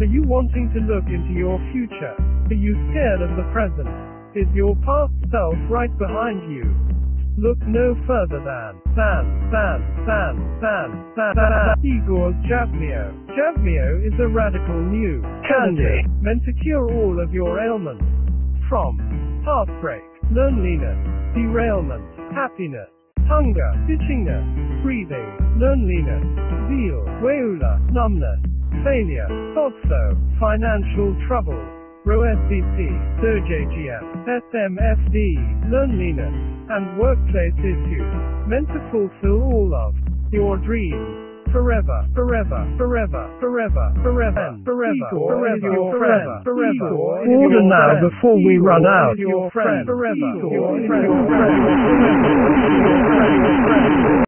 Are you wanting to look into your future? Are you scared of the present? Is your past self right behind you? Look no further than Igor's Jabmino. Jabmino is a radical new candy meant to cure all of your ailments. From heartbreak, loneliness, derailment, happiness, hunger, itchiness, breathing, loneliness, zeal, weula, numbness, failure, also, financial troubles, ROSCC, SOJGM, SMFD, loneliness, and workplace issues, meant to fulfill all of your dreams. Forever, forever, forever, forever, forever, forever, forever, your friend, forever. Order now before we run out. Your friend, forever.